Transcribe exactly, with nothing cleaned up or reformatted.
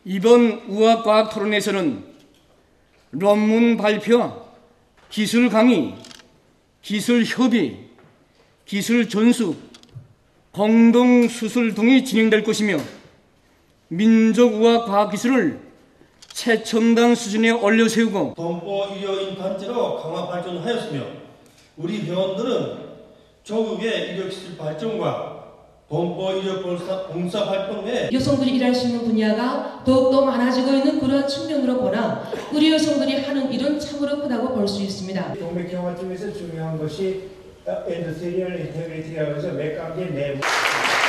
이번 우화과학 토론에서는 논문 발표, 기술 강의, 기술 협의, 기술 전수, 공동 수술 등이 진행될 것이며 민족의학과학기술을 최첨단 수준에 올려세우고 동포 의료인 단체로 강화 발전하였으며 우리 병원들은 조국의 의료기술 발전과 동포 의료 봉사 활동 외 여성들이 일할 수 있는 분야가 더욱더 많아지고 있는 그러한 측면으로 보나 우리 여성들이 하는 일은 참으로 크다고 볼 수 있습니다. 동맥경화 쪽에서 중요한 것이 엔도테리얼 인테그리티라고 해서 맥관계 내부